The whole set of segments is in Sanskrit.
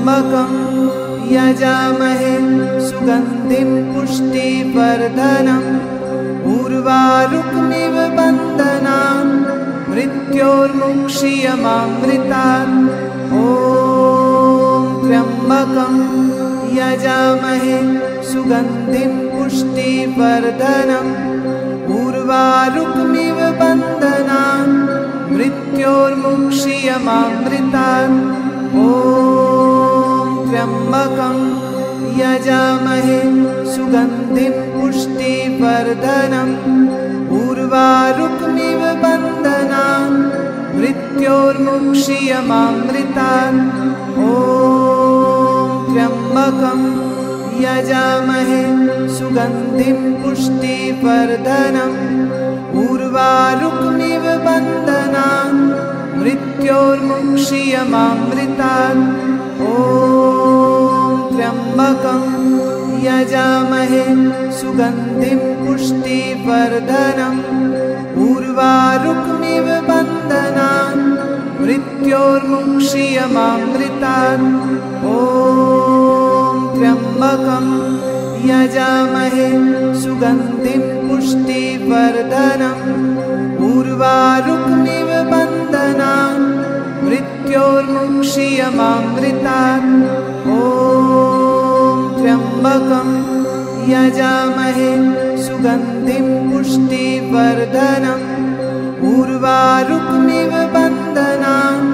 त्र्यम्बकं यजामहे सुगन्धिं पुष्टिवर्धनम् उर्वारुकमिव बन्धनान् मृत्योर्मुक्षीयमामृतात् ॐ त्र्यम्बकं यजामहे सुगन्धिं पुष्टिवर्धनम् उर्वारुकमिव बन्धनान् मृत्योर्मुक्षीयमामृतात् ॐ त्र्यम्बकं यजामहे सुगन्धिं पुष्टिवर्धनम् उर्वारुकमिव बन्धनान् मृत्योर्मुक्षीयमामृतात् ॐ त्र्यम्बकं यजामहे सुगन्धिं पुष्टिवर्धनम् उर्वारुकमिव बन्धनान् मृत्योर्मुक्षीयमामृतात् ॐ त्र्यम्बकं यजामहे सुगन्धिं पुष्टिवर्धनम् उर्वारुकमिव बन्धनान् मृत्योर्मुक्षीयमामृतात् ॐ त्र्यम्बकं यजामहे सुगन्धिं पुष्टिवर्धनम् उर्वारुकमिव बन्धनान् मृत्योर्मुक्षीयमामृतात् ॐ त्र्यम्बकं यजामहे सुगन्धिं पुष्टिवर्धनम् उर्वारुकमिव बन्धनान्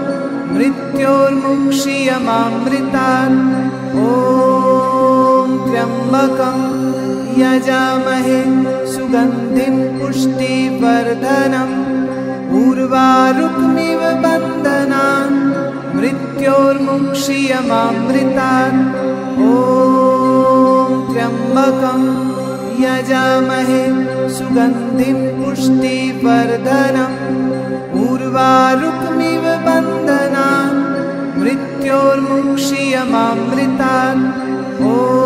मृत्योर्मुक्षीयमामृतात् ॐ त्र्यम्बकं यजामहे सुगन्धिं पुष्टिवर्धनम् उर्वारुकमिव बन्धनान् मृत्योर्मुक्षीयमामृतात् ॐ त्र्यम्बकं यजामहे सुगन्धिं पुष्टिवर्धनम् उर्वारुकमिव बन्धनान् मृत्योर्मुक्षीयमामृतात् ॐ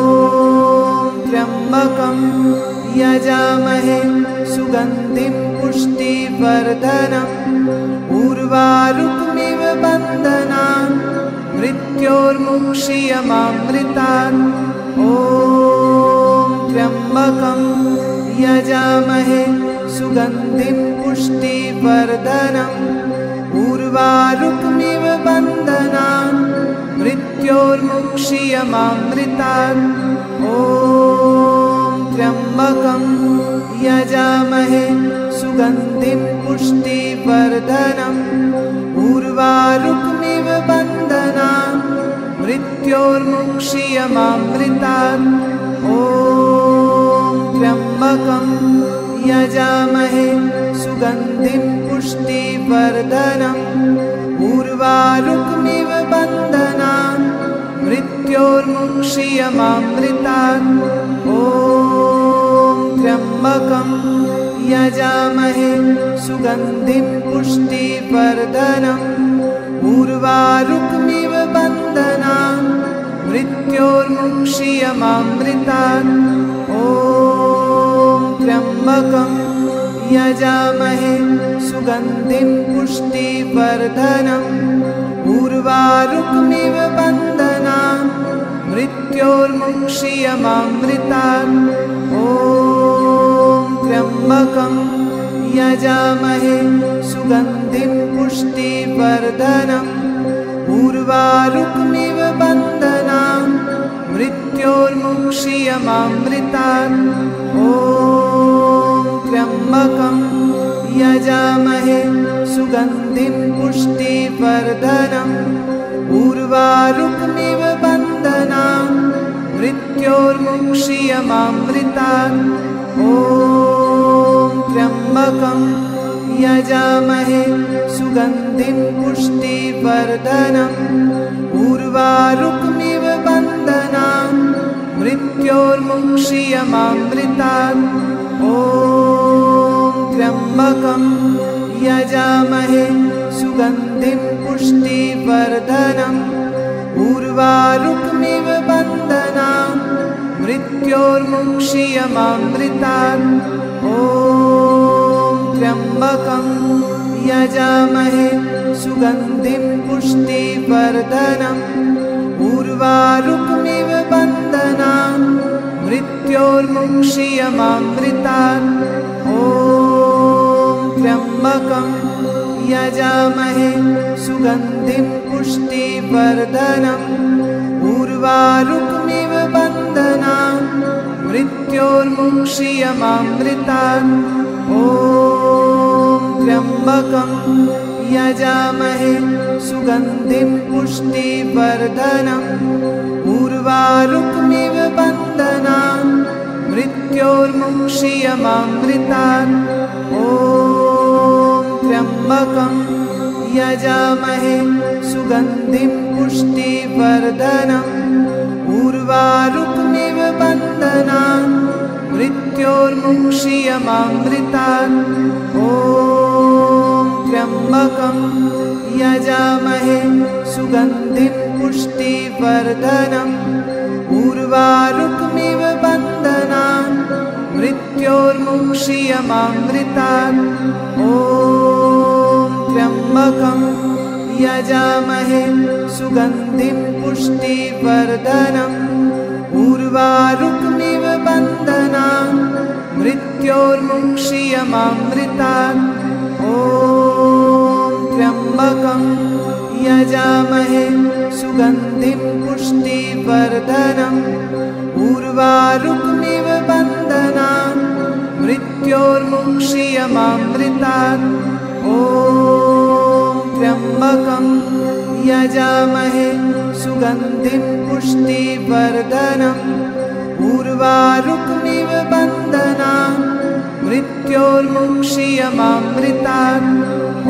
त्र्यम्बकं यजामहे सुगन्धिं पुष्टिवर्धनम् उर्वारुकमिव बन्धनान् मृत्योर्मुक्षीयमामृतात् ॐ त्र्यम्बकं यजामहे सुगन्धिं पुष्टिवर्धनम् उर्वारुकमिव बन्धनान् मृत्योर्मुक्षीयमामृतात् ॐ त्र्यम्बकं यजामहे सुगन्धिं पुष्टिवर्धनम् उर्वारुकमिव बन्धनान् मृत्योर्मुक्षीयमामृतात् ॐ त्र्यम्बकं यजामहे सुगन्धिं पुष्टिवर्धनम् उर्वारुकमिव बन्धनान् मृत्योर्मुक्षीयमामृतात् ॐ त्र्यम्बकं यजामहे सुगन्धिं पुष्टिवर्धनम् उर्वारुकमिव बन्धनान् मृत्योर्मुक्षीयमामृतात् ॐ त्र्यम्बकं यजामहे सुगन्धिं पुष्टिवर्धनम् उर्वारुकमिव बन्धनान् मृत्योर्मुक्षीयमामृतात् ॐ त्र्यम्बकं यजामहे सुगन्धिं पुष्टिवर्धनम् उर्वारुकमिव बन्धनान् मृत्योर्मुक्षीयमामृतात् ॐ त्र्यम्बकं यजामहे सुगन्धिं पुष्टिवर्धनम् उर्वारुकमिव बन्धनान् मृत्योर्मुक्षीयमामृतात् ॐ त्र्यम्बकं यजामहे सुगन्धिं पुष्टिवर्धनम् उर्वारुकमिव बन्धनान् मृत्योर्मुक्षीयमामृतात् ॐ त्र्यम्बकं यजामहे सुगन्धिं पुष्टिवर्धनम् उर्वारुकमिव बन्धनान् मृत्योर्मुक्षीयमामृतात् ॐ त्र्यम्बकं यजामहे सुगन्धिं पुष्टिवर्धनम् उर्वारुकमिव बन्धनान् मृत्योर्मुक्षीयमामृतात्। ॐ त्र्यम्बकं यजामहे सुगन्धिं पुष्टिवर्धनम् उर्वारुकमिव बन्धनान् मृत्योर्मुक्षीयमामृतात्। ॐ त्र्यम्बकं यजामहे सुगन्धिं पुष्टिवर्धनम् उर्वारुकमिव बन्धनान् मृत्योर्मुक्षीयमामृतात्। ॐ त्र्यम्बकं यजामहे सुगन्धिं पुष्टिवर्धनम् उर्वारुकमिव बन्धनान् मृत्योर्मुक्षीयमामृतात्। ॐ त्र्यम्बकं यजामहे सुगन्धिं पुष्टिवर्धनम् उर्वारुकमिव बन्धनान् मृत्योर्मुक्षीयमामृतात्। ॐ त्र्यम्बकं यजामहे सुगन्धिं पुष्टिवर्धनम् उर्वारुकमिव बन्धनान् मृत्योर्मुक्षीयमामृतात्। ॐ त्र्यम्बकं यजामहे सुगन्धिं पुष्टिवर्धनम् उर्वारुकमिव बन्धनान् मृत्योर्मुक्षीयमामृतात्। ॐ त्र्यम्बकं यजामहे सुगन्धिं पुष्टिवर्धनम् उर्वारुकमिव बन्धनान् मृत्योर्मुक्षीयमामृतात्। ॐ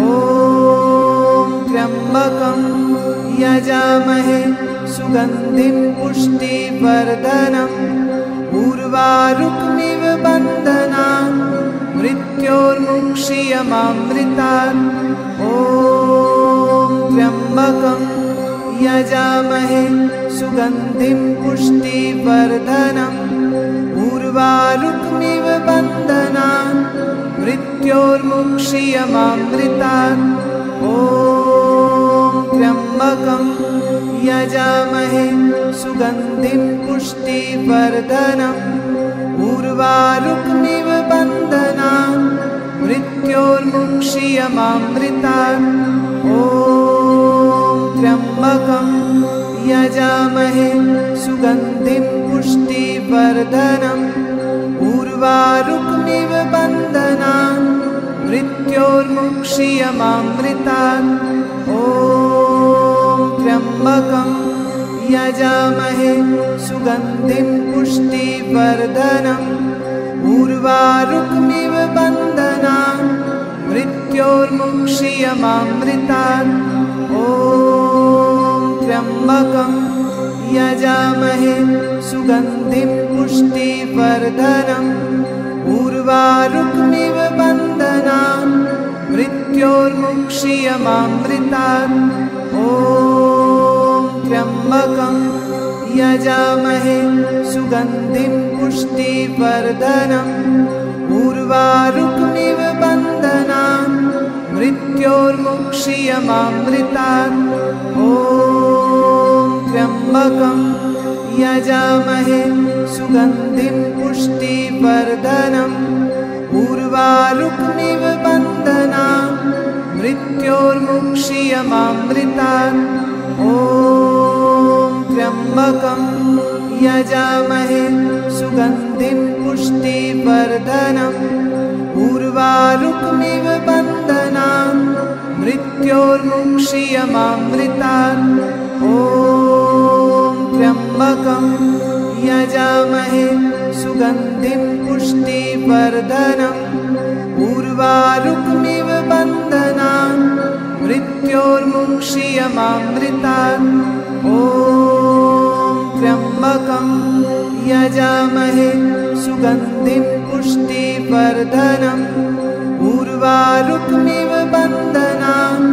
त्र्यम्बकं यजामहे सुगन्धिं पुष्टिवर्धनम् उर्वारुकमिव बन्धनान् मृत्योर्मुक्षीयमामृतात्। ॐ त्र्यम्बकं यजामहे सुगन्धिं पुष्टिवर्धनम् उर्वारुकमिव बन्धनान् मृत्योर्मुक्षीयमामृतात्। ॐ त्र्यम्बकं यजामहे सुगन्धिं पुष्टिवर्धनम् उर्वारुकमिव बन्धनान् मृत्योर्मुक्षीयमामृतात्। ॐ त्र्यम्बकं यजामहे सुगन्धिं पुष्टिवर्धनम् उर्वारुकमिव बन्धनान् मृत्योर्मुक्षीयमामृतात्। ॐ त्र्यम्बकं यजामहे सुगन्धिं पुष्टिवर्धनम् उर्वारुकमिव बन्धनान् मृत्योर्मुक्षीयमामृतात्। ॐ त्र्यम्बकं यजामहे सुगन्धिं पुष्टिवर्धनम् उर्वारुकमिव बन्धनान् मृत्योर्मुक्षीयमामृतात्। ॐ त्र्यम्बकं यजामहे सुगन्धिं पुष्टिवर्धनम् उर्वारुकमिव बन्धनान् मृत्योर्मुक्षीयमामृतात्। ॐ त्र्यम्बकं यजामहे सुगन्धिं पुष्टिवर्धनम् उर्वारुकमिव बन्धनान् मृत्योर्मुक्षीयमामृतात्। ॐ त्र्यम्बकं यजामहे सुगन्धिं पुष्टिवर्धनम् उर्वारुकमिव बन्धनान् मृत्योर्मुक्षीयमामृतात्। ॐ त्र्यम्बकं यजामहे सुगन्धिं पुष्टिवर्धनम् उर्वारुकमिव बन्धनान् मृत्योर्मुक्षीयमामृतात्। ॐ त्र्यम्बकं यजामहे सुगन्धिं पुष्टिवर्धनम् उर्वारुकमिव बन्धनान्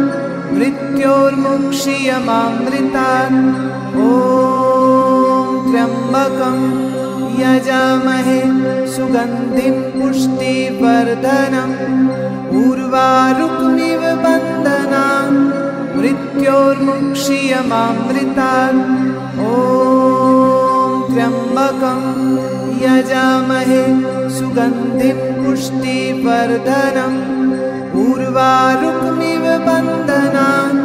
मृत्योर्मुक्षीयमामृतात्। ॐ त्र्यम्बकं यजामहे सुगन्धिं पुष्टिवर्धनम् उर्वारुकमिव बन्धनान् मृत्योर्मुक्षीयमामृतात्। ॐ त्र्यम्बकं यजामहे सुगन्धिं पुष्टिवर्धनम् उर्वारुकमिव बन्धनान्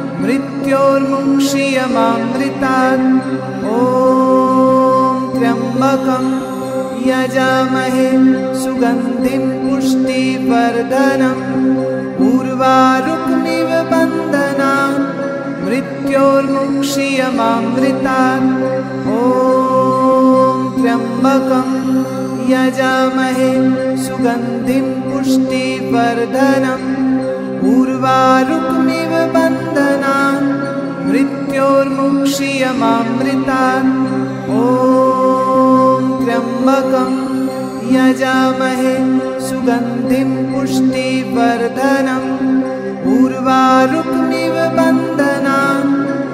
मृत्योर्मुक्षीयमामृतात् ॐ त्र्यम्बकं यजामहे सुगन्धिं पुष्टिवर्धनम् उर्वारुकमिव बन्धनान् मृत्योर्मुक्षीयमामृतात् ॐ त्र्यम्बकं यजामहे सुगन्धिं पुष्टिवर्धनम् उर्वारुकमिव बन्धनान् मृत्योर्मुक्षीयमामृतात् ॐ त्र्यम्बकं यजामहे सुगन्धिं पुष्टिवर्धनम् उर्वारुकमिव बन्धनान्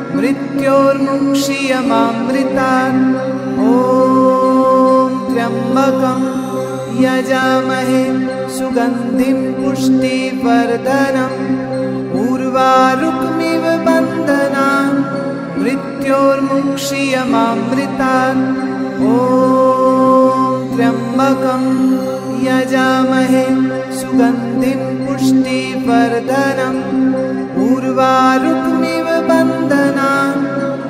मृत्योर्मुक्षीयमामृतात् ॐ त्र्यम्बकं यजामहे सुगन्धिं पुष्टिवर्धनम् उर्वारुकमिव बन्धनान् मृत्योर्मुक्षीयमामृतात् ॐ त्र्यम्बकं यजामहे सुगन्धिं पुष्टिवर्धनम् उर्वारुकमिव बन्धनान्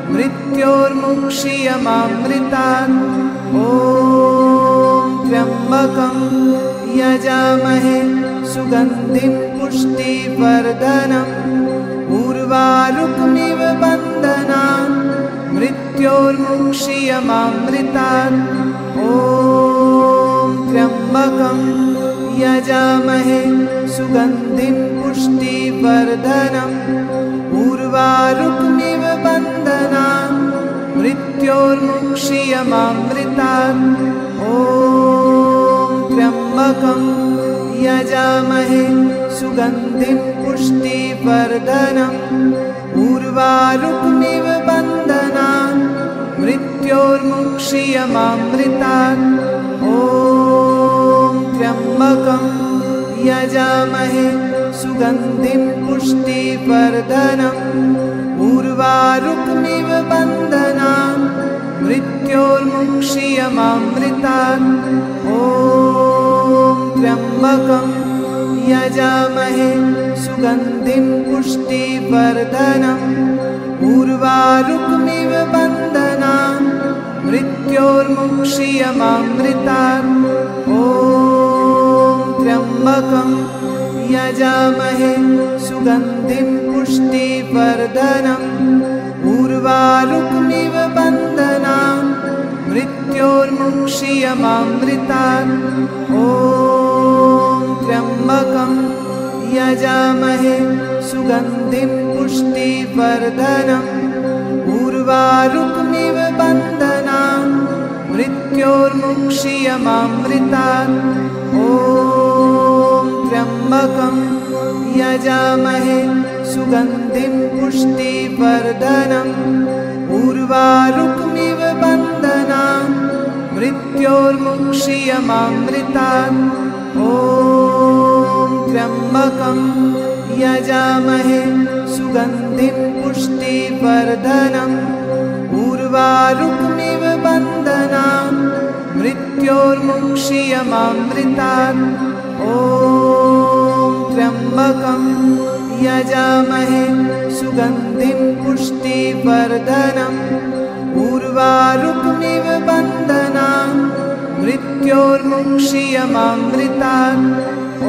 मृत्योर्मुक्षीयमामृतात् ॐ त्र्यम्बकं यजामहे सुगन्धिं पुष्टिवर्धनम् उर्वारुकमिव बन्धनान् मृत्योर्मुक्षीयमामृतात् ॐ त्र्यम्बकं यजामहे सुगन्धिं पुष्टिवर्धनम् उर्वारुकमिव बन्धनान् मृत्योर्मुक्षीयमामृतात् ॐ त्र्यम्बकं यजामहे सुगन्धिं पुष्टिवर्धनम् उर्वारुकमिव बन्धनान् मृत्योर्मुक्षीयमामृतात् ॐ त्र्यम्बकं यजामहे सुगन्धिं पुष्टिवर्धनम् उर्वारुकमिव बन्धनान् मृत्योर्मुक्षीयमामृतात् ॐ त्र्यम्बकं यजामहे सुगन्धिं पुष्टिवर्धनम् उर्वारुकमिव बन्धनान् मृत्योर्मुक्षीयमामृतात् ॐ त्र्यम्बकं यजामहे सुगन्धिं पुष्टिवर्धनम् उर्वारुकमिव बन्धनान् मृत्योर्मुक्षीयमामृतात् ॐ त्र्यम्बकं यजामहे सुगन्धिं पुष्टिवर्धनम् उर्वारुकमिव बन्धनान् मृत्योर्मुक्षीयमामृतात् ॐ त्र्यम्बकं यजामहे सुगन्धिं पुष्टिवर्धनम् उर्वारुकमिव बन्धनान् मृत्योर्मुक्षीयमामृतात् ॐ त्र्यम्बकं यजामहे सुगन्धिं पुष्टिवर्धनम् उर्वारुकमिव बन्धनान् मृत्योर्मुक्षीयमामृतात् ॐ त्र्यम्बकं यजामहे सुगन्धिं पुष्टिवर्धनम् उर्वारुकमिव बन्धनान् मृत्योर्मुक्षीयमामृतात् ॐ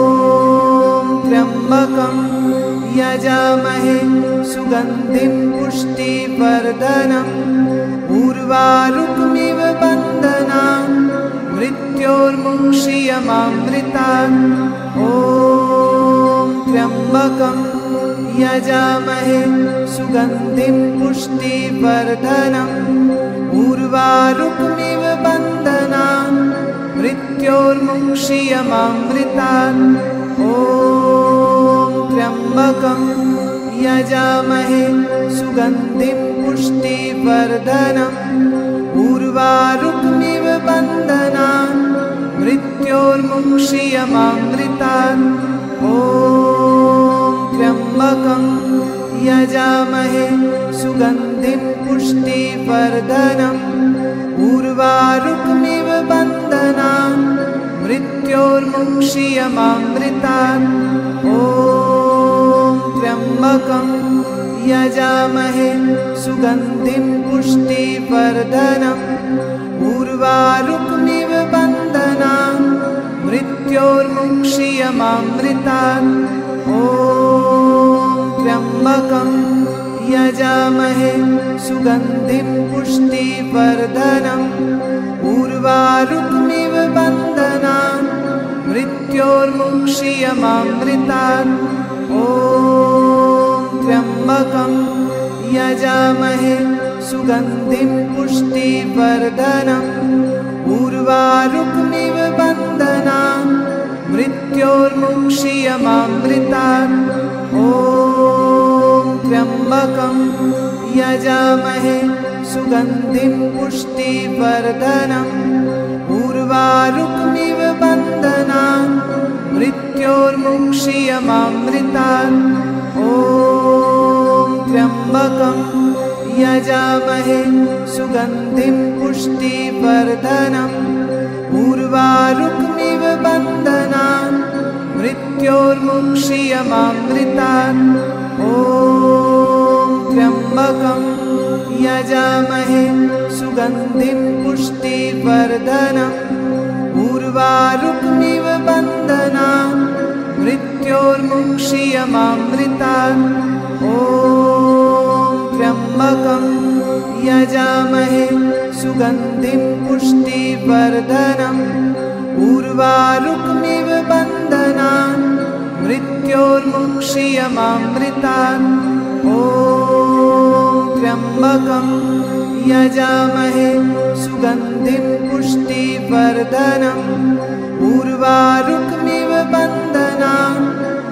त्र्यम्बकं यजामहे सुगन्धिं पुष्टिवर्धनम् उर्वारुकमिव बन्धनान् मृत्योर्मुक्षीयमामृतात् ॐ त्र्यम्बकं यजामहे सुगन्धिं पुष्टिवर्धनम् उर्वारुकमिव बन्धनान् मृत्योर्मुक्षीयमामृतात् ॐ त्र्यम्बकं यजामहे सुगन्धिं पुष्टिवर्धनम् उर्वारुकमिव बन्धनान् मृत्योर्मुक्षीयमामृतात् ॐ त्र्यम्बकं यजामहे सुगन्धिं पुष्टिवर्धनम् उर्वारुकमिव बन्धनान् मृत्योर्मुक्षीयमामृतात् ॐ त्र्यम्बकं यजामहे सुगन्धिं पुष्टिवर्धनम् उर्वारुकमिव बन्धनान् मृत्योर्मुक्षीयमामृतात् ॐ त्र्यम्बकं यजामहे सुगन्धिं पुष्टिवर्धनम् उर्वारुकमिव बन्धनान् मृत्योर्मुक्षीयमामृतात् ॐ त्र्यम्बकं यजामहे सुगन्धिं पुष्टिवर्धनम् उर्वारुकमिव बन्धनान् मृत्योर्मुक्षीयमामृतात् ॐ त्र्यम्बकं यजामहे सुगन्धिं पुष्टिवर्धनम् उर्वारुकमिव बन्धनान् मृत्योर्मुक्षीयमामृतात् ॐ त्र्यम्बकं यजामहे सुगन्धिं पुष्टिवर्धनम् उर्वारुकमिव बन्धनान् मृत्योर्मुक्षीयमामृतात् ॐ त्र्यम्बकं यजामहे सुगन्धिं पुष्टिवर्धनम् उर्वारुकमिव बन्धनान् मृत्योर्मुक्षीयमामृतात् ॐ त्र्यम्बकं यजामहे सुगन्धिं पुष्टिवर्धनम् उर्वारुकमिव बन्धनान् मृत्योर्मुक्षीयमामृतात् ॐ त्र्यम्बकं यजामहे सुगन्धिं पुष्टिवर्धनम् उर्वारुकमिव बन्धनान्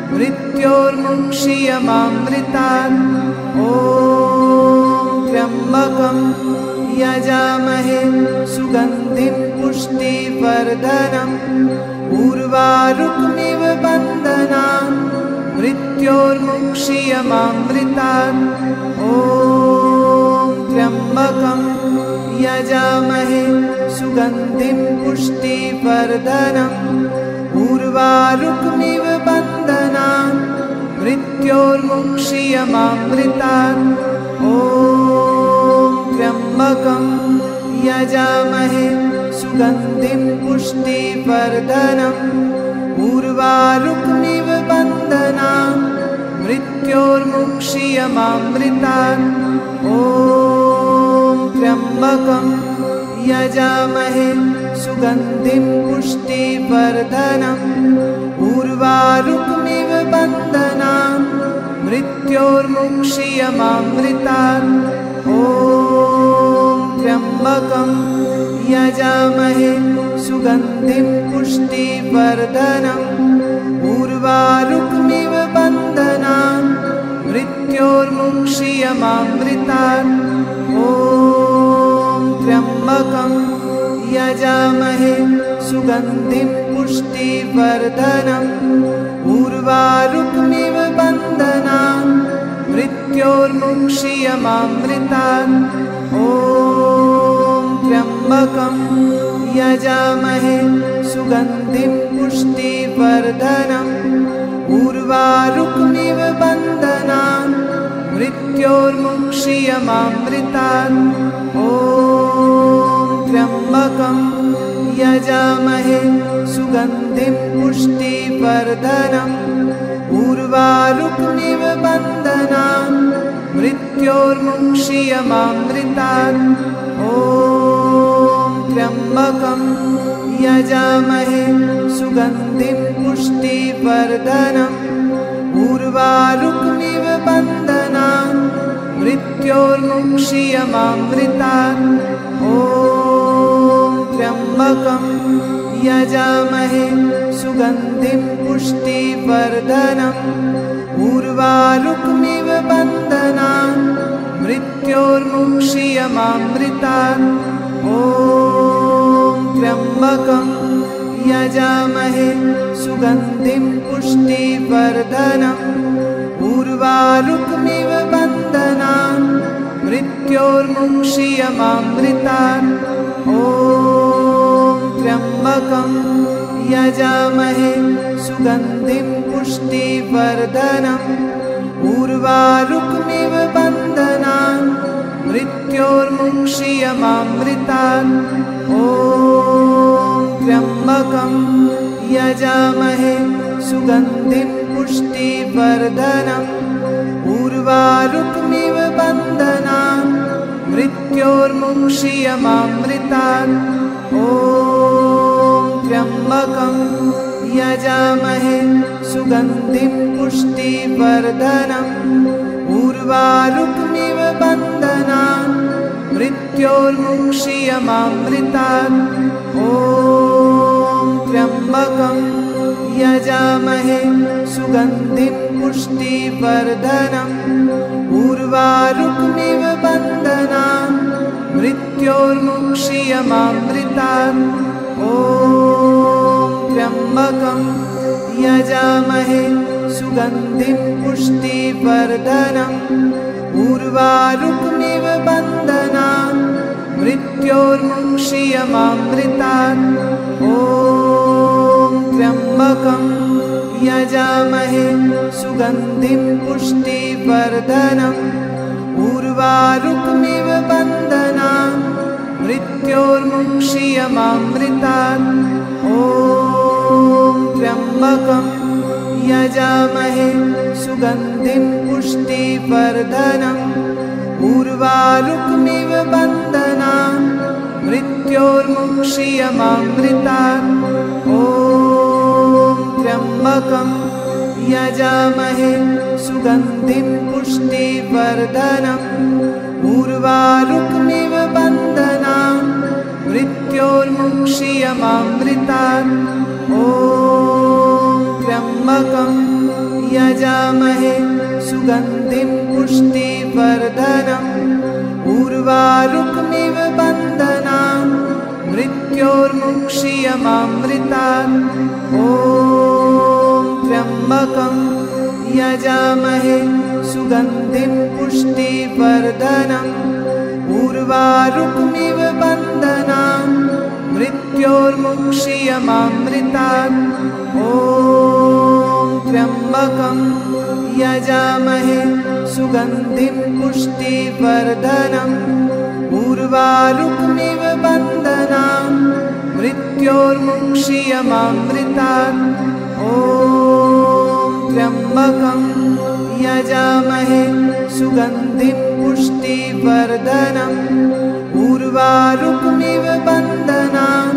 मृत्योर्मुक्षीयमामृतात् ॐ त्र्यम्बकं यजामहे सुगन्धिं पुष्टिवर्धनम् उर्वारुकमिव बन्धनान् मृत्योर्मुक्षीयमामृतात् ॐ त्र्यम्बकं यजामहे सुगन्धिं पुष्टिवर्धनम् उर्वारुकमिव बन्धनान् मृत्योर्मुक्षीयमामृतात् ॐ त्र्यम्बकं यजामहे सुगन्धिं पुष्टिवर्धनम् उर्वारुकमिव बन्धनान् मृत्योर्मुक्षीयमामृतात् ॐ त्र्यम्बकं यजामहे सुगन्धिं पुष्टिवर्धनम् उर्वारुकमिव बन्धनान् मृत्योर्मुक्षीयमामृतात् ॐ त्र्यम्बकं यजामहे सुगन्धिं पुष्टिवर्धनम् उर्वारुकमिव बन्धनान् मृत्योर्मुक्षीयमामृतात् ॐ त्र्यम्बकं यजामहे सुगन्धिं पुष्टिवर्धनम् उर्वारुकमिव बन्धनान् मृत्योर्मुक्षीयमामृतात् ॐ त्र्यम्बकं यजामहे सुगन्धिं पुष्टिवर्धनम् उर्वारुकमिव बन्धनान् मृत्योर्मुक्षीयमामृतात् ॐ त्र्यम्बकं यजामहे सुगन्धिं पुष्टिवर्धनम् उर्वारुकमिव बन्धनान् मृत्योर्मुक्षीयमामृतात् ॐ त्र्यम्बकं यजामहे सुगन्धिं पुष्टिवर्धनम् उर्वारुकमिव बन्धनान् मृत्योर्मुक्षीयमामृतात् ॐ त्र्यम्बकं यजामहे सुगन्धिं पुष्टिवर्धनम् उर्वारुकमिव बन्धनान् मृत्योर्मुक्षीयमामृतात् ॐ त्र्यम्बकं यजामहे सुगन्धिं पुष्टिवर्धनम् उर्वारुकमिव बन्धनान् मृत्योर्मुक्षीयमामृतात्। ॐ त्र्यम्बकं यजामहे सुगन्धिं पुष्टिवर्धनम्। उर्वारुकमिव बन्धनान् मृत्योर्मुक्षीयमामृतात्। ॐ त्र्यम्बकं यजामहे सुगन्धिं पुष्टिवर्धनम्। उर्वारुकमिव बन्धनान् मृत्योर्मुक्षीयमामृतात्। ॐ त्र्यम्बकं यजामहे सुगन्धिं पुष्टिवर्धनम्। उर्वारुकमिव बन्धनान् मृत्योर्मुक्षीयमामृतात्। ॐ त्र्यम्बकं यजामहे सुगन्धिं पुष्टिवर्धनम्। उर्वारुकमिव बन्धनान् मृत्योर्मुक्षीयमामृतात्। ॐ त्र्यम्बकं यजामहे सुगन्धिं पुष्टिवर्धनम्। उर्वारुकमिव बन्धनान् मृत्योर्मुक्षीयमामृतात्। ॐ त्र्यम्बकं यजामहे सुगन्धिं पुष्टिवर्धनम्। उर्वारुकमिव बन्धनान् मृत्योर्मुक्षीयमामृतात्। ॐ त्र्यम्बकं यजामहे सुगन्धिं पुष्टिवर्धनम्। उर्वारुकमिव बन्धनान् मृत्योर्मुक्षीयमामृतात्। ॐ त्र्यम्बकं यजामहे सुगन्धिं पुष्टिवर्धनम्। उर्वारुकमिव बन्धनान् मृत्योर्मुक्षीयमामृतात्। ॐ त्र्यम्बकं यजामहे सुगन्धिं पुष्टिवर्धनम्। उर्वारुकमिव बन्धनान् मृत्योर्मुक्षीयमामृतात्। ॐ त्र्यम्बकं यजामहे सुगन्धिं पुष्टिवर्धनम्। उर्वारुकमिव बन्धनान् मृत्योर्मुक्षीयमामृतात्। ॐ त्र्यम्बकं यजामहे सुगन्धिं पुष्टिवर्धनम्। उर्वारुकमिव बन्धनान् मृत्योर्मुक्षीयमामृतात्। ॐ त्र्यम्बकं यजामहे सुगन्धिं पुष्टिवर्धनम्। उर्वारुकमिव बन्धनान्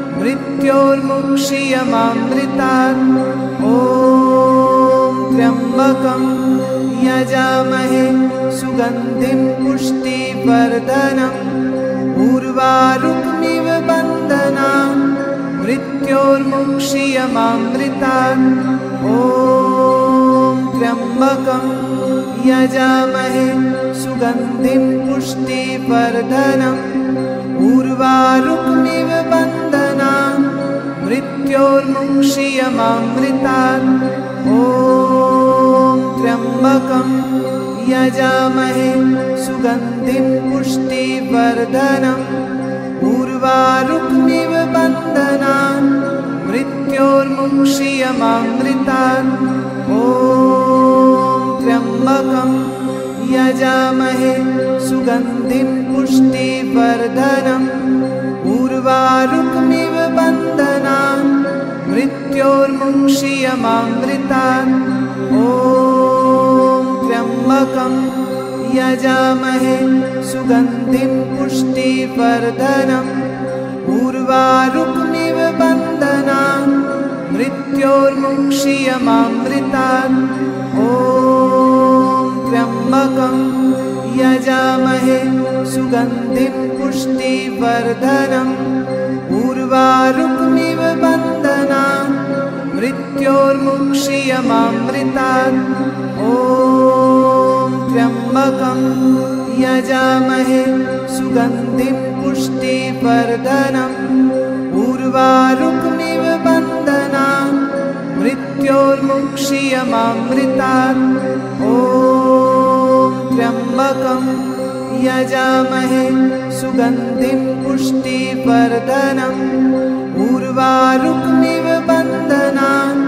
मृत्योर्मुक्षीयमामृतात्। ॐ त्र्यम्बकं यजामहे सुगन्धिं पुष्टिवर्धनम्। उर्वारुकमिव बन्धनान् मृत्योर्मुक्षीयमामृतात्। ॐ त्र्यम्बकं यजामहे सुगन्धिं पुष्टिवर्धनम्। उर्वारुकमिव बन्धनान् मृत्योर्मुक्षीयमामृतात्। ॐ त्र्यम्बकं यजामहे सुगन्धिं पुष्टिवर्धनम्। उर्वारुकमिव बन्धनान् मृत्योर्मुक्षीयमामृतात्। ॐ त्र्यम्बकं यजामहे सुगन्धिं पुष्टिवर्धनम्। उर्वारुकमिव बन्धनान् मृत्योर्मुक्षीयमामृतात्। ॐ त्र्यम्बकं यजामहे सुगन्धिं पुष्टिवर्धनम्। उर्वारुकमिव बन्धनान् मृत्योर्मुक्षीयमामृतात्। ॐ त्र्यम्बकं यजामहे सुगन्धिं पुष्टिवर्धनम्। उर्वारुकमिव बन्धनान् मृत्योर्मुक्षीयमामृतात्। ॐ त्र्यम्बकं यजामहे सुगन्धिं पुष्टिवर्धनम्। उर्वारुकमिव बन्धनान् मृत्योर्मुक्षीयमामृतात्। ॐ त्र्यम्बकं यजामहे सुगन्धिं पुष्टिवर्धनम् उर्वारुकमिव बन्धनान्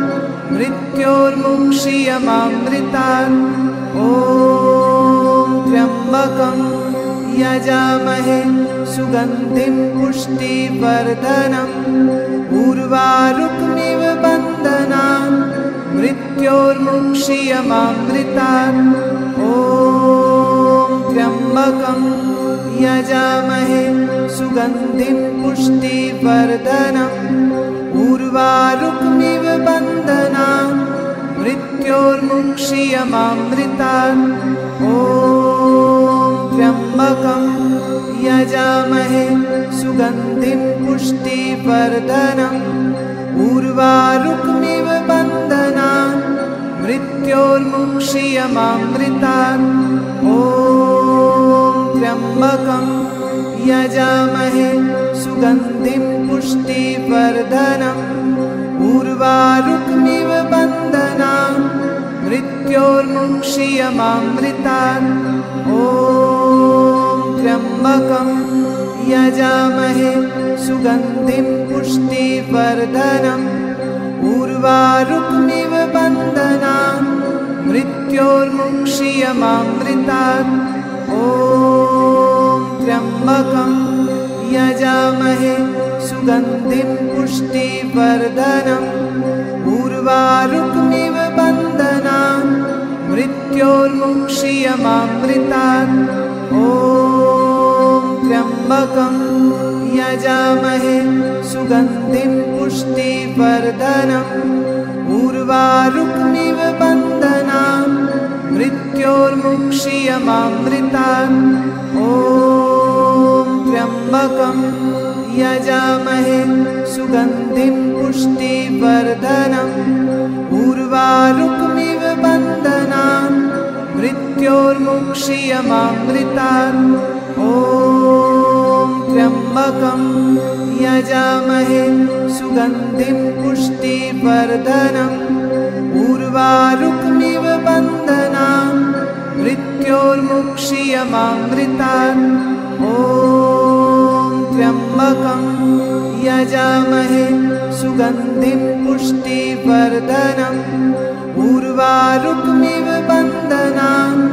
मृत्योर्मुक्षीयमामृतात् ॐ त्र्यम्बकं यजामहे सुगन्धिं पुष्टिवर्धनम् उर्वारुकमिव बन्धनान् मृत्योर्मुक्षीयमामृतात् ॐ त्र्यम्बकं यजामहे सुगन्धिं पुष्टिवर्धनम् उर्वारुकमिव बन्धनान् मृत्योर्मुक्षीयमामृतात् ॐ त्र्यम्बकं यजामहे सुगन्धिं पुष्टिवर्धनम् उर्वारुकमिव बन्धनान् मृत्योर्मुक्षीयमामृतात् ॐ त्र्यम्बकं यजामहे सुगन्धिं पुष्टिवर्धनम् उर्वारुकमिव बन्धनान् मृत्योर्मुक्षीयमामृतात् ॐ त्र्यम्बकं यजामहे सुगन्धिं पुष्टिवर्धनम् उर्वारुकमिव बन्धनान् मृत्योर्मुक्षीयमामृतात् ॐ त्र्यम्बकं यजामहे सुगन्धिं पुष्टिवर्धनम् उर्वारुकमिव बन्धनान् मृत्योर्मुक्षीयमामृतात् ॐ त्र्यम्बकं यजामहे सुगन्धिं पुष्टिवर्धनम् उर्वारुकमिव बन्धनान् मृत्योर्मुक्षीयमामृतात् ॐ त्र्यम्बकं यजामहे सुगन्धिं पुष्टिवर्धनम् उर्वारुकमिव बन्धनान् मृत्योर्मुक्षीयमामृतात् ॐ त्र्यम्बकं यजामहे सुगन्धिं पुष्टिवर्धनम् उर्वारुकमिव बन्धनान् मृत्योर्मुक्षीयमामृतात् ॐ त्र्यम्बकं यजामहे सुगन्धिं पुष्टिवर्धनम् उर्वारुकमिव बन्धनान्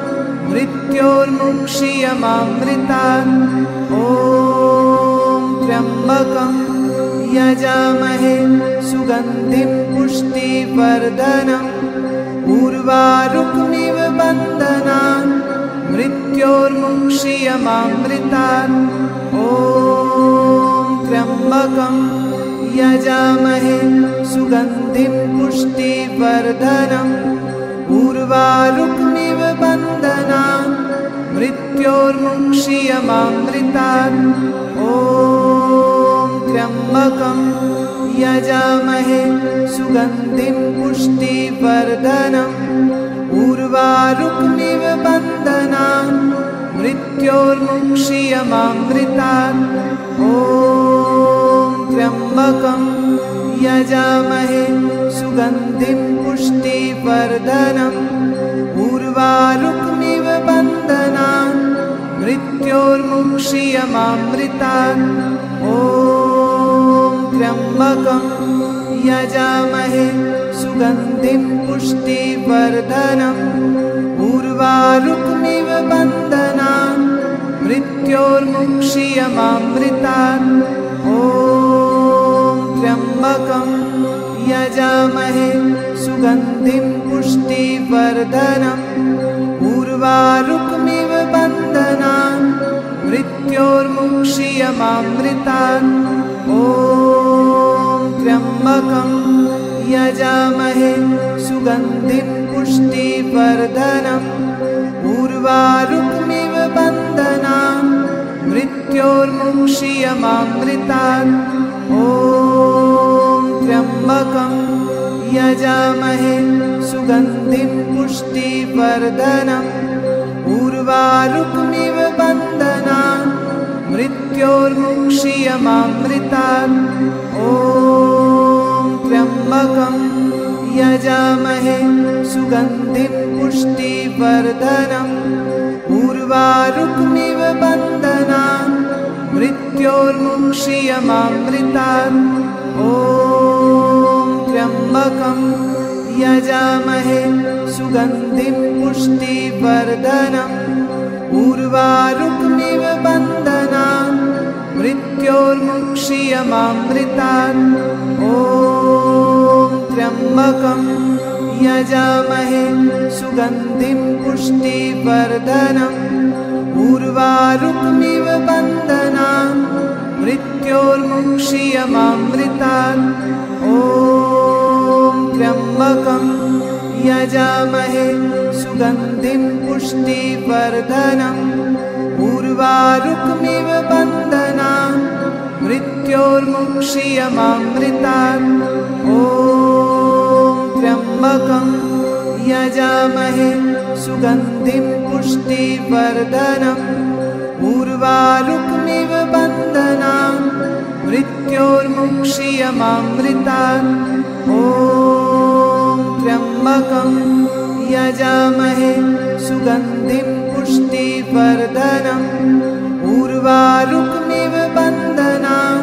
मृत्योर्मुक्षीयमामृतात् ॐ त्र्यम्बकं यजामहे सुगन्धिं पुष्टिवर्धनम् उर्वारुकमिव बन्धनान् मृत्योर्मुक्षीयमामृतात् ॐ त्र्यम्बकं यजामहे सुगन्धिं पुष्टिवर्धनम् उर्वारुकमिव बन्धनान् मृत्योर्मुक्षीयमामृतात् ॐ त्र्यम्बकं यजामहे सुगन्धिं पुष्टिवर्धनम् उर्वारुकमिव बन्धनान् मृत्योर्मुक्षीयमामृतात् ॐ त्र्यम्बकं यजामहे सुगन्धिं पुष्टिवर्धनम् उर्वारुकमिव बन्धनान् मृत्योर्मुक्षीयमामृतात् ॐ त्र्यम्बकं यजामहे सुगन्धिं पुष्टिवर्धनम् उर्वारुकमिव बन्धनान् मृत्योर्मुक्षीयमामृतात् ॐ त्र्यम्बकं यजामहे सुगन्धिं पुष्टिवर्धनम् उर्वारुकमिव बन्धनान् मृत्योर्मुक्षीयमामृतात् ॐ त्र्यम्बकं यजामहे सुगन्धिं पुष्टिवर्धनम् उर्वारुकमिव बन्धनान् मृत्योर्मुक्षीयमामृतात् ॐ त्र्यम्बकं यजामहे सुगन्धिं पुष्टिवर्धनम् उर्वारुकमिव बन्धनान् मृत्योर्मुक्षीयमामृतात् ॐ त्र्यम्बकं यजामहे सुगन्धिं पुष्टिवर्धनम् उर्वारुकमिव मुक्षीयमामृतात्। ॐ त्र्यम्बकं यजामहे सुगन्धिं पुष्टिवर्धनम्। उर्वारुकमिव बन्धनान् मृत्योर्मुक्षीयमामृतात्। ॐ त्र्यम्बकं यजामहे सुगन्धिं पुष्टिवर्धनम्। उर्वारुकमिव बन्धनान् मृत्योर्मुक्षीयमामृतात्। ॐ त्र्यम्बकं यजामहे सुगन्धिं पुष्टिवर्धनम्। उर्वारुकमिव बन्धनान् मृत्योर्मुक्षीयमामृतात्। ॐ त्र्यम्बकं यजामहे सुगन्धिं पुष्टिवर्धनम्। उर्वारुकमिव बन्धनान् मृत्योर्मुक्षीयमामृतात्। ॐ त्र्यम्बकं यजामहे सुगन्धिं पुष्टिवर्धनम्। उर्वारुकमिव बन्धनान्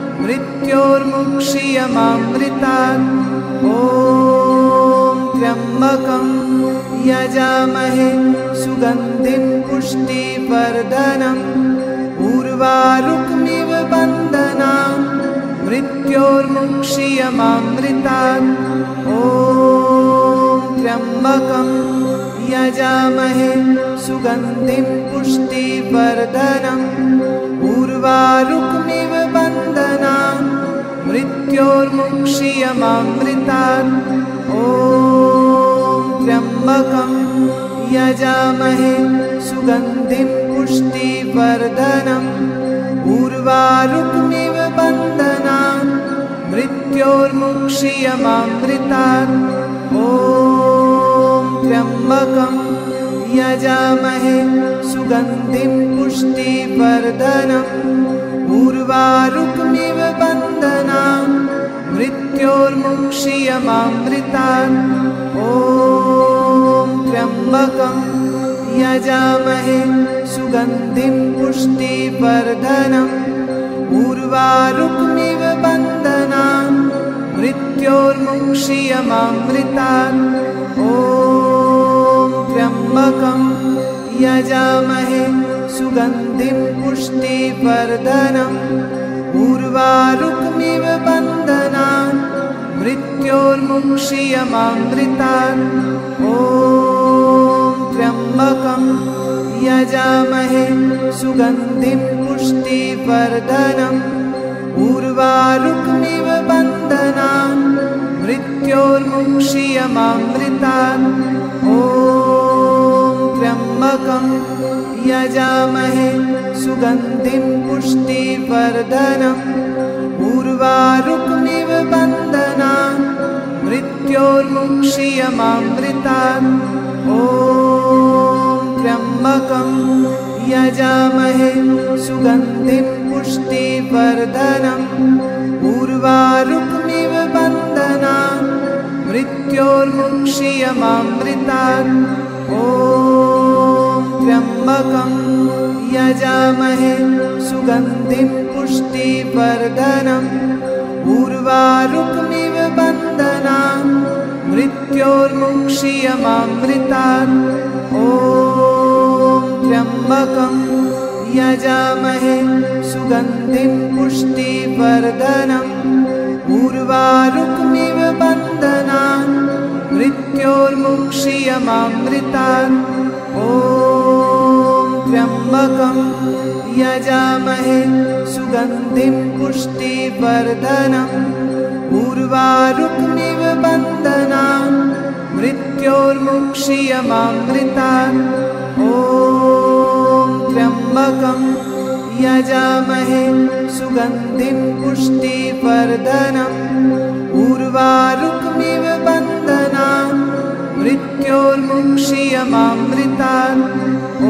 मृत्योर्मुक्षीयमामृतात्। ॐ त्र्यम्बकं यजामहे सुगन्धिं पुष्टिवर्धनम्। उर्वारुकमिव बन्धनान् मृत्योर्मुक्षीयमामृतात्। ॐ त्र्यम्बकं यजामहे सुगन्धिं पुष्टिवर्धनम्। उर्वारुकमिव बन्धनान् मृत्योर्मुक्षीयमामृतात्। ॐ त्र्यम्बकं यजामहे सुगन्धिं पुष्टिवर्धनम्। उर्वारुकमिव बन्धनान् मृत्योर्मुक्षीयमामृतात्। ॐ त्र्यम्बकं यजामहे सुगन्धिं पुष्टिवर्धनम्। उर्वारुकमिव बन्धनान् मृत्योर्मुक्षीयमामृतात्। ॐ त्र्यम्बकं यजामहे सुगन्धिं पुष्टिवर्धनम्। उर्वारुकमिव बन्धनान् मृत्योर्मुक्षीयमामृतात्। ॐ त्र्यम्बकं यजामहे सुगन्धिं पुष्टिवर्धनम्। उर्वारुकमिव बन्धनान् मृत्योर्मुक्षीयमामृतात्। ॐ त्र्यम्बकं यजामहे सुगन्धिं पुष्टिवर्धनम्। उर्वारुकमिव बन्धनान् मृत्योर्मुक्षीयमामृतात्। ॐ त्र्यम्बकं यजामहे सुगन्धिं पुष्टिवर्धनम्। उर्वारुकमिव बन्धनान् मृत्योर्मुक्षीयमामृतात्। ॐ त्र्यम्बकं यजामहे सुगन्धिं पुष्टिवर्धनम्। उर्वारुकमिव बन्धनान् मृत्योर्मुक्षीयमामृतात्। ॐ त्र्यम्बकं यजामहे सुगन्धिं पुष्टिवर्धनम्। उर्वारुकमिव बन्धनान् मृत्योर्मुक्षीयमामृतात्। ॐ त्र्यम्बकं यजामहे सुगन्धिं पुष्टिवर्धनम्। उर्वारुकमिव बन्धनान् मृत्योर्मुक्षीयमामृतात्। ॐ त्र्यम्बकं यजामहे सुगन्धिं पुष्टिवर्धनम्। उर्वारुकमिव बन्धनान् मृत्योर्मुक्षीयमामृतात्। ॐ त्र्यम्बकं यजामहे सुगन्धिं पुष्टिवर्धनम्। उर्वारुकमिव बन्धनान् मृत्योर्मुक्षीयमामृतात्। ॐ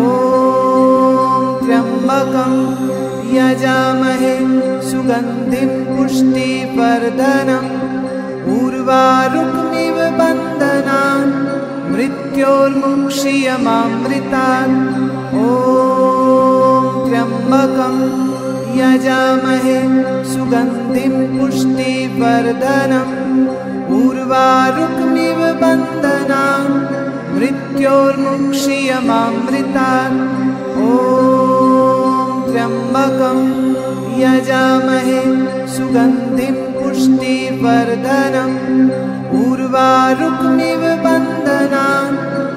त्र्यम्बकं यजामहे सुगन्धिं पुष्टिवर्धनम्। उर्वारुकमिव बन्धनान् मृत्योर्मुक्षीयमामृतात्। ॐ त्र्यम्बकं यजामहे सुगन्धिं पुष्टिवर्धनम् उर्वारुकमिव बन्धनान् मृत्योर्मुक्षीयमामृतात् ॐ त्र्यम्बकं यजामहे सुगन्धिं पुष्टिवर्धनम् उर्वारुकमिव बन्धनान्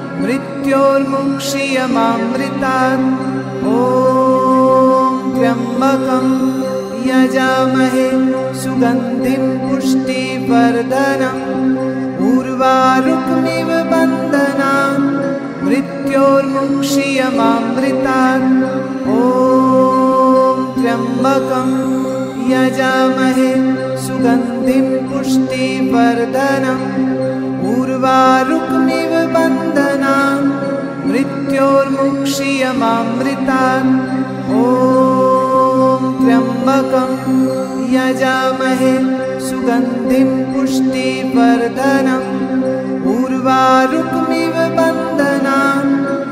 मृत्योर्मुक्षीयमामृतात् ॐ त्र्यम्बकं यजामहे सुगन्धिं पुष्टिवर्धनम् उर्वारुकमिव बन्धनान् मृत्योर्मुक्षीयमामृतात् ॐ त्र्यम्बकं यजामहे सुगन्धिं पुष्टिवर्धनम् उर्वारुकमिव बन्धनान् मृत्योर्मुक्षीयमामृतात् ॐ त्र्यम्बकं यजामहे सुगन्धिं पुष्टिवर्धनम् उर्वारुकमिव बन्धनान्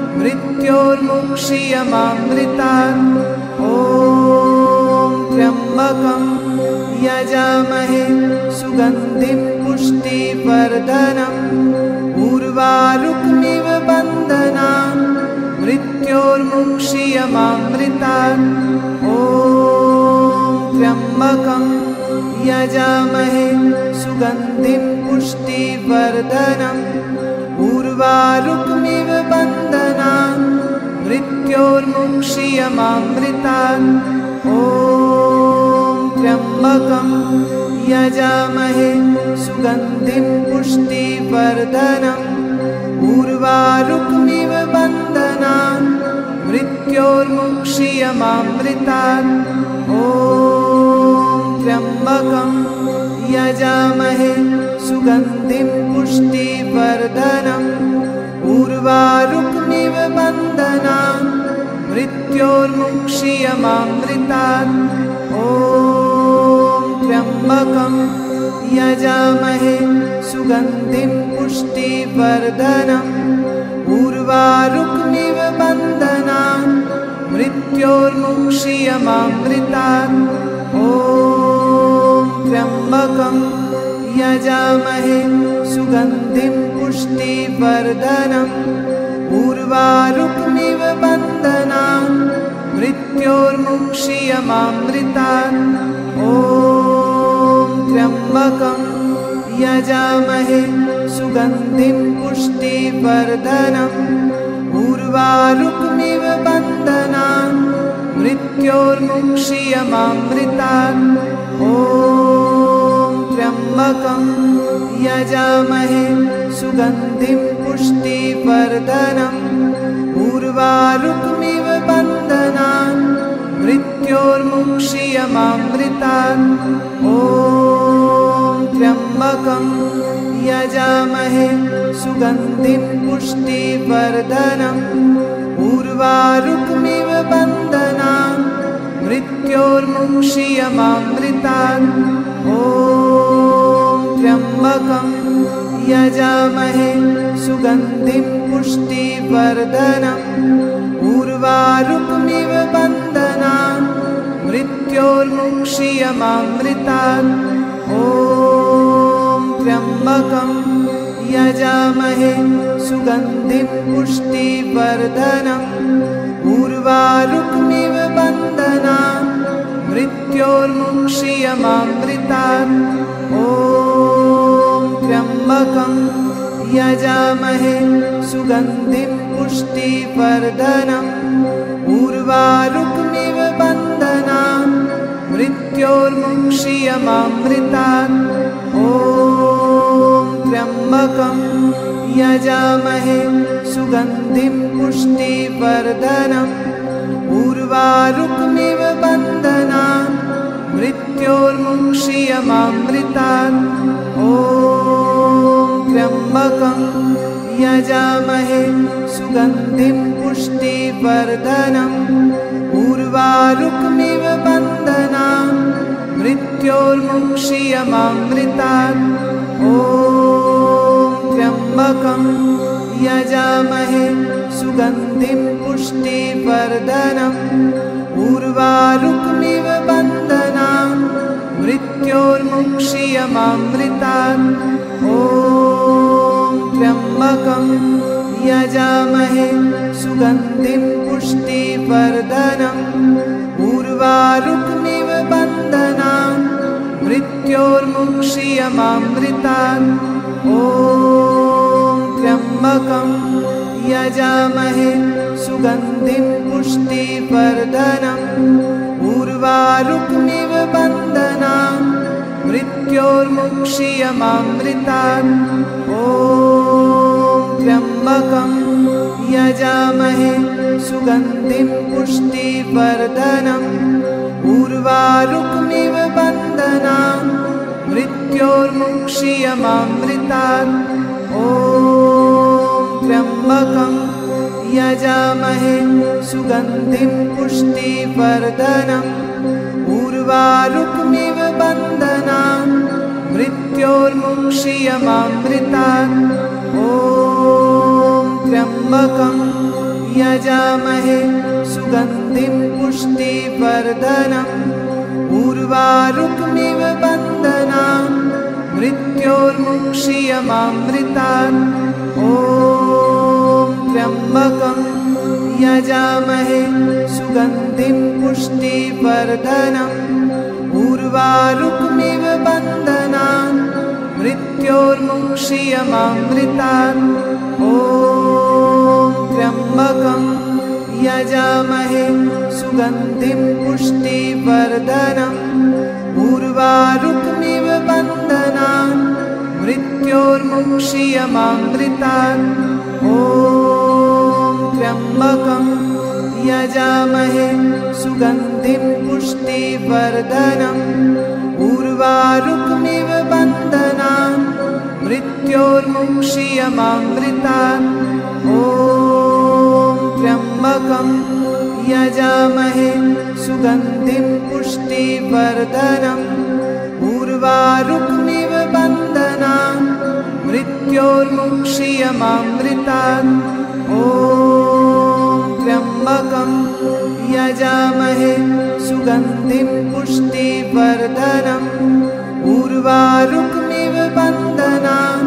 मृत्योर्मुक्षीयमामृतात् ॐ त्र्यम्बकं यजामहे सुगन्धिं पुष्टिवर्धनम् उर्वारुकमिव बन्धनान् मृत्योर्मुक्षीयमामृतात् ॐ त्र्यम्बकं यजामहे सुगन्धिं पुष्टिवर्धनम् उर्वारुकमिव बन्धनान् मृत्योर्मुक्षीयमामृतात् ॐ त्र्यम्बकं यजामहे सुगन्धिं पुष्टिवर्धनम् उर्वारुकमिव बन्धनान् मृत्योर्मुक्षीयमामृतात् ॐ त्र्यम्बकं यजामहे सुगन्धिं पुष्टिवर्धनम् उर्वारुकमिव बन्धनान् मृत्योर्मुक्षीयमामृतात् ॐ त्र्यम्बकं यजामहे सुगन्धिं पुष्टिवर्धनम् उर्वारुकमिव बन्धनान् मृत्योर्मुक्षीयमामृतात् ॐ त्र्यम्बकं यजामहे सुगन्धिं पुष्टिवर्धनम् उर्वारुकमिव बन्धनान् मृत्योर्मुक्षीयमामृतात् ॐ त्र्यम्बकं यजामहे सुगन्धिं पुष्टिवर्धनम् उर्वारुकमिव बन्धनान् मृत्योर्मुक्षीयमामृतात् ॐ त्र्यम्बकं यजामहे सुगन्धिं पुष्टिवर्धनम् उर्वारुकमिव बन्धनान् मृत्योर्मुक्षीयमामृतात् ॐ त्र्यम्बकं यजामहे सुगन्धिं पुष्टिवर्धनम् उर्वारुकमिव बन्धनान् मृत्योर्मुक्षीयमामृतात् ॐ त्र्यम्बकं यजामहे सुगन्धिं पुष्टिवर्धनम् उर्वारुकमिव बन्धनान् मृत्योर्मुक्षीयमामृतात् ॐ त्र्यम्बकं यजामहे सुगन्धिं पुष्टिवर्धनम् उर्वारुकमिव बन्धनान् मृत्योर्मुक्षीयमामृतात् ॐ त्र्यम्बकं यजामहे सुगन्धिं पुष्टिवर्धनम् उर्वारुकमिव बन्धनान् मृत्योर्मुक्षीयमामृतात् ॐ त्र्यम्बकं यजामहे सुगन्धिं पुष्टिवर्धनम् उर्वारुकमिव बन्धनान् मृत्योर्मुक्षीयमामृतात् ॐ त्र्यम्बकं यजामहे सुगन्धिं पुष्टिवर्धनम् उर्वारुकमिव बन्धनान् मृत्योर्मुक्षीयमामृतात् ॐ त्र्यम्बकं यजामहे सुगन्धिं पुष्टिवर्धनम् उर्वारुकमिव क्षीयमामृतात् ॐ त्र्यम्बकं यजामहे सुगन्धिं पुष्टिवर्धनम् उर्वारुकमिव बन्धनान् मृत्योर्मुक्षीयमामृतात् ॐ त्र्यम्बकं यजामहे सुगन्धिं पुष्टिवर्धनम् उर्वारुकमिव बन्धनान् मृत्योर्मुक्षीयमामृतात् ॐ त्र्यम्बकं यजामहे सुगन्धिं पुष्टिवर्धनम् उर्वारुकमिव बन्धनान् मृत्योर्मुक्षीयमामृतात् ॐ त्र्यम्बकं यजामहे सुगन्धिं पुष्टिवर्धनम् उर्वारुकमिव बन्धनान् मृत्योर्मुक्षीयमामृतात् ॐ त्र्यम्बकं यजामहे सुगन्धिं पुष्टिवर्धनम् उर्वारुकमिव बन्धनान् मृत्योर्मुक्षीयमामृतात् ॐ त्र्यम्बकं यजामहे सुगन्धिं पुष्टिवर्धनम् उर्वारुकमिव बन्धनान् मृत्योर्मुक्षीयमामृतात् ॐ त्र्यम्बकं यजामहे सुगन्धिं पुष्टिवर्धनम् उर्वारुकमिव बन्धनान् मृत्योर्मुक्षीयमामृतात् ॐ त्र्यम्बकं यजामहे सुगन्धिं पुष्टिवर्धनम् उर्वारुकमिव बन्धनान् मृत्योर्मुक्षीयमामृतात् ॐ त्र्यम्बकं यजामहे सुगन्धिं पुष्टिवर्धनम् उर्वारुकमिव बन्धनान् मृत्योर्मुक्षीयमामृतात् ॐ त्र्यम्बकं यजामहे सुगन्धिं पुष्टिवर्धनम् उर्वारुकमिव बन्धनान्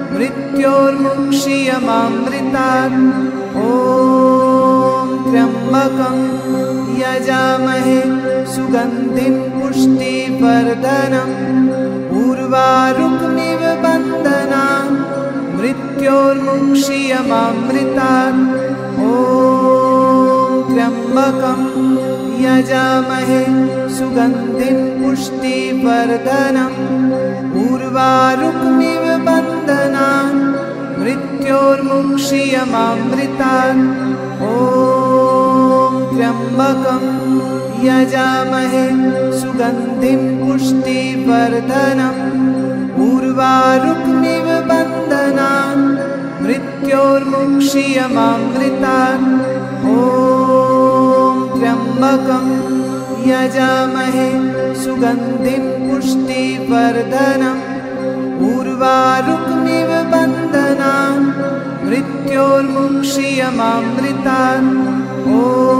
मृत्योर्मुक्षीयमामृतात् ॐ त्र्यम्बकं यजामहे सुगन्धिं पुष्टिवर्धनम् उर्वारुकमिव बन्धनान् मृत्योर्मुक्षीयमामृतात् ॐ त्र्यम्बकं यजामहे सुगन्धिं पुष्टिवर्धनम् उर्वारुकमिव बन्धनान् मृत्योर्मुक्षीयमामृतात् ॐ त्र्यम्बकं यजामहे सुगन्धिं पुष्टिवर्धनम् उर्वारुकमिव बन्धनान् मृत्योर्मुक्षीयमामृतात् ॐ त्र्यम्बकं यजामहे सुगन्धिं पुष्टिवर्धनम् उर्वारुकमिव बन्धनान् मृत्योर्मुक्षीयमामृतात् ॐ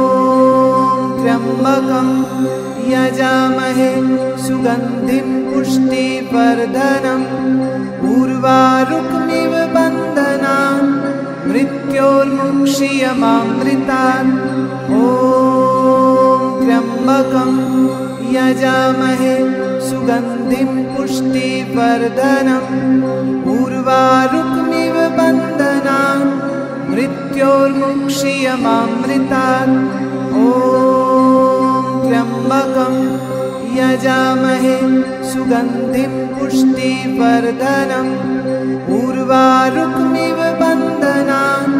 त्र्यम्बकं यजामहे सुगन्धिं पुष्टिवर्धनम् उर्वारुकमिव बन्धनान् मृत्योर्मुक्षीयमामृतात् ॐ त्र्यम्बकं यजामहे सुगन्धिं पुष्टिवर्धनम् उर्वारुकमिव बन्धनान् मृत्योर्मुक्षीयमामृतात् ॐ त्र्यम्बकं यजामहे सुगन्धिं पुष्टिवर्धनम् उर्वारुकमिव बन्धनान्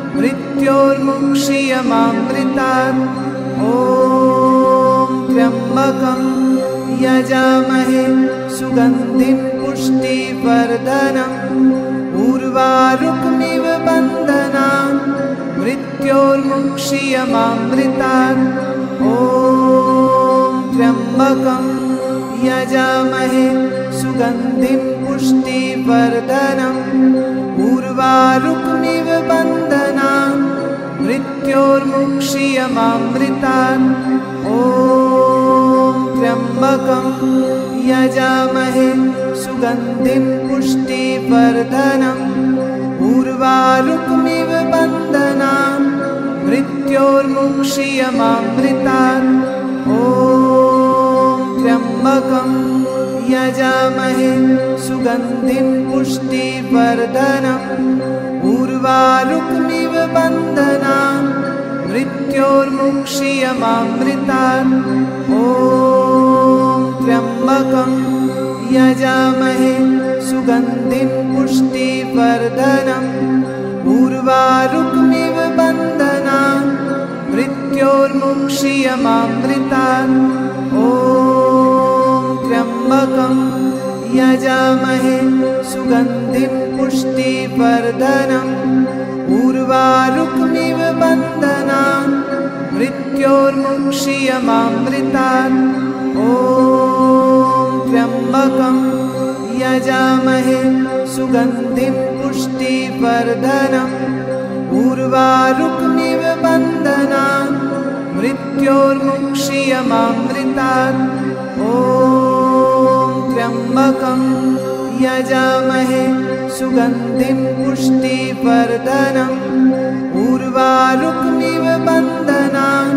मृत्योर्मुक्षीयमामृतात् ॐ त्र्यम्बकं यजामहे सुगन्धिं पुष्टिवर्धनम् उर्वारुकमिव बन्धनान् मृत्योर्मुक्षीयमामृतात् ॐ त्र्यम्बकं यजामहे सुगन्धिं पुष्टिवर्धनम् उर्वारुकमिव बन्धनान् मृत्योर्मुक्षीयमामृतात् ॐ त्र्यम्बकं यजामहे सुगन्धिं पुष्टिवर्धनम् उर्वारुकमिव बन्धनान् मृत्योर्मुक्षीयमामृतात् ॐ त्र्यम्बकं यजामहे सुगन्धिं पुष्टिवर्धनम् उर्वारुकमिव बन्धनान् मृत्योर्मुक्षीयमामृतात् ॐ त्र्यम्बकं यजामहे सुगन्धिं पुष्टिवर्धनम् उर्वारुकमिव बन्धनान् मृत्योर्मुक्षीयमामृतात् ॐ त्र्यम्बकं यजामहे सुगन्धिं पुष्टिवर्धनम् उर्वारुकमिव बन्धनान् मृत्योर्मुक्षीयमामृतात् ॐ त्र्यम्बकं यजामहे सुगन्धिं पुष्टिवर्धनम् उर्वारुकमिव बन्धनान् मृत्योर्मुक्षीयमामृतात् ॐ त्र्यम्बकं यजामहे सुगन्धिं पुष्टिवर्धनम् उर्वारुकमिव बन्धनान्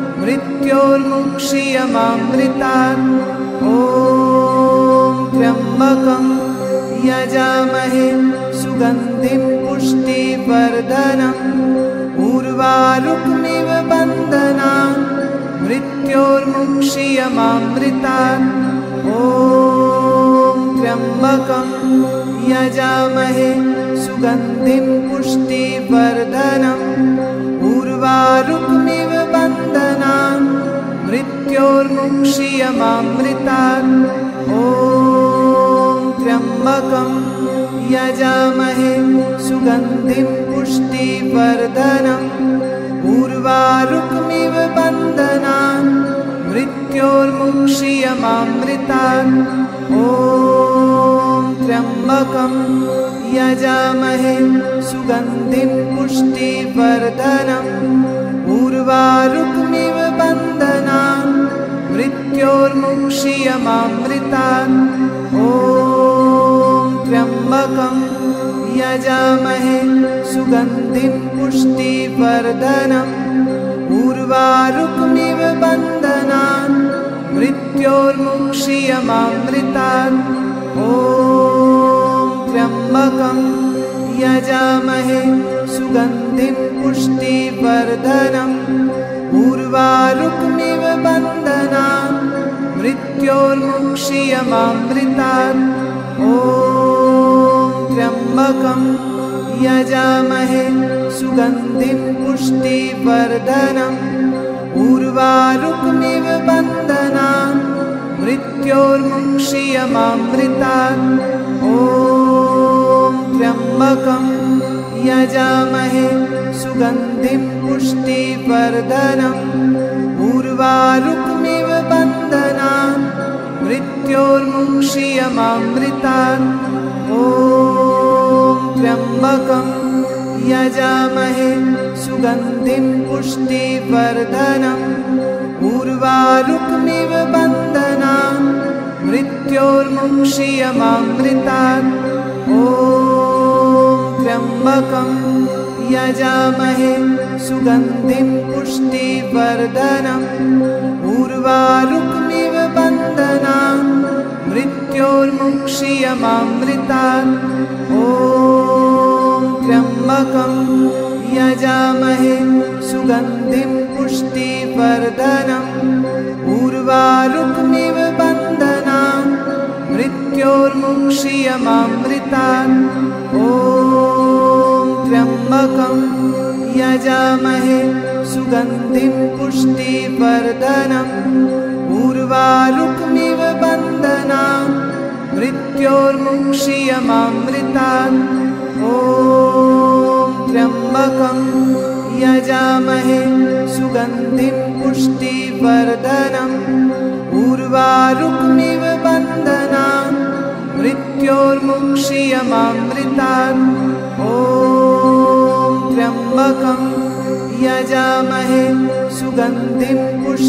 मृत्योर्मुक्षीयमामृतात् ॐ त्र्यम्बकं यजामहे सुगन्धिं पुष्टिवर्धनम् उर्वारुकमिव बन्धनान् मृत्योर्मुक्षीयमामृतात् ॐ त्र्यम्बकं यजामहे सुगन्धिं पुष्टिवर्धनम् उर्वारुकमिव बन्धनान् मृत्योर्मुक्षीयमामृतात् ॐ त्र्यम्बकं यजामहे सुगन्धिं पुष्टिवर्धनम् उर्वारुकमिव बन्धनान् मृत्योर्मुक्षीयमामृतात् ॐ त्र्यम्बकं यजामहे सुगन्धिं पुष्टिवर्धनम् उर्वारुकमिव बन्धनान् मृत्योर्मुक्षीयमामृतात् ॐ त्र्यम्बकं यजामहे सुगन्धिं पुष्टिवर्धनम् उर्वारुकमिव बन्धनान् मृत्योर्मुक्षीयमामृतात् ॐ त्र्यम्बकं यजामहे सुगन्धिं पुष्टिवर्धनम् उर्वारुकमिव बन्धनान् मृत्योर्मुक्षीयमामृतात् ॐ त्र्यम्बकं यजामहे सुगन्धिं पुष्टिवर्धनम् उर्वारुकमिव बन्धनान् मृत्योर्मुक्षीयमामृतात् ॐ त्र्यम्बकं यजामहे सुगन्धिं पुष्टिवर्धनम् उर्वारुकमिव बन्धनान् मृत्योर्मुक्षीयमामृतात् ॐ त्र्यम्बकं यजामहे सुगन्धिं पुष्टिवर्धनम् उर्वारुकमिव बन्धनान् मृत्योर्मुक्षीयमामृतात् ॐ त्र्यम्बकं यजामहे सुगन्धिं पुष्टिवर्धनम् उर्वारुकमिव बन्धनान् मृत्योर्मुक्षीयमामृतात् ॐ त्र्यम्बकं यजामहे सुगन्धिं पुष्टिवर्धनम् उर्वारुकमिव बन्धनान् मृत्योर्मुक्षीयमामृतात् ॐ त्र्यम्बकं यजामहे सुगन्धिं पुष्टिवर्धनम् उर्वारुकमिव बन्धनान् मृत्योर्मुक्षीयमामृतात् ॐ त्र्यम्बकं यजामहे सुगन्धिं पुष्टिवर्धनम् उर्वारुकमिव बन्धनान् मृत्योर्मुक्षीयमामृतात् ॐ त्र्यम्बकं यजामहे सुगन्धिं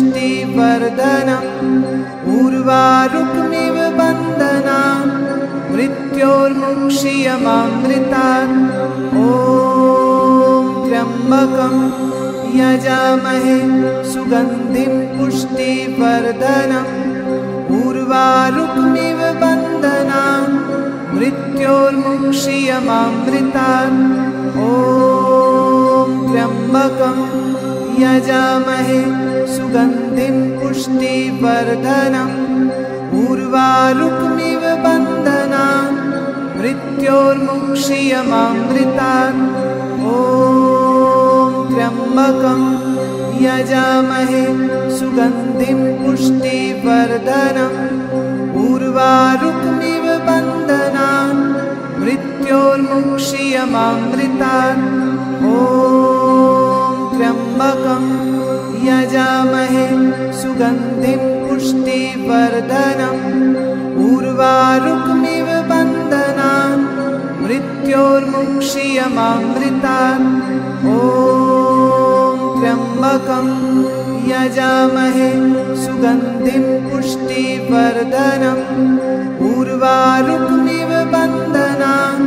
पुष्टिवर्धनम् उर्वारुकमिव बन्धनान् मृत्योर्मुक्षीयमामृतात्। ॐ त्र्यम्बकं यजामहे सुगन्धिं पुष्टिवर्धनम्। उर्वारुकमिव बन्धनान् मृत्योर्मुक्षीयमामृतात्। ॐ त्र्यम्बकं यजामहे सुगन्धिं पुष्टिवर्धनम्। उर्वारुकमिव बन्धनान् मृत्योर्मुक्षीयमामृतात्। ॐ त्र्यम्बकं यजामहे सुगन्धिं पुष्टिवर्धनम्। उर्वारुकमिव बन्धनान् मृत्योर्मुक्षीयमामृतात्। ॐ त्र्यम्बकं यजामहे सुगन्धिं पुष्टिवर्धनम्। उर्वारुकमिव बन्धनान् मृत्योर्मुक्षीयमामृतात्। ॐ त्र्यम्बकं यजामहे सुगन्धिं पुष्टिवर्धनम्। उर्वारुकमिव बन्धनान्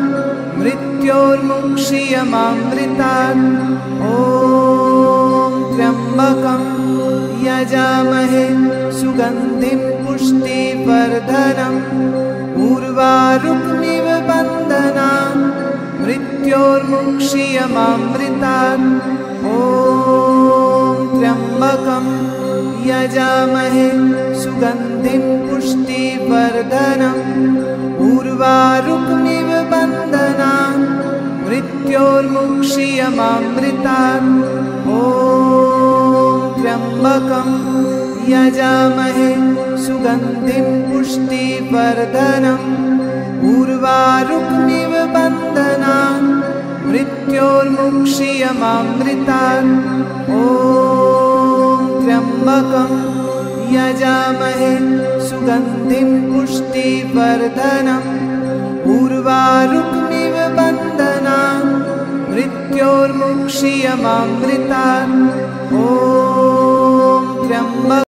मृत्योर्मुक्षीयमामृतात्। ॐ त्र्यम्बकं यजामहे सुगन्धिं पुष्टिवर्धनम्। उर्वारुकमिव बन्धनान् मृत्योर्मुक्षीयमामृतात्। ॐ त्र्यम्बकं यजामहे सुगन्धिं पुष्टिवर्धनम्। उर्वारुकमिव बन्धनान् मृत्योर्मुक्षीयमामृतात्। ॐ त्र्यम्बकं यजामहे सुगन्धिं पुष्टिवर्धनम्। उर्वारुकमिव बन्धनान् मृत्योर्मुक्षीयमामृतात्। ॐ त्र्यम्बकं यजामहे सुगन्धिं पुष्टिवर्धनम्। उर्वारुकमिव बन्धनान् मृत्योर्मुक्षीयमामृतात्। ॐ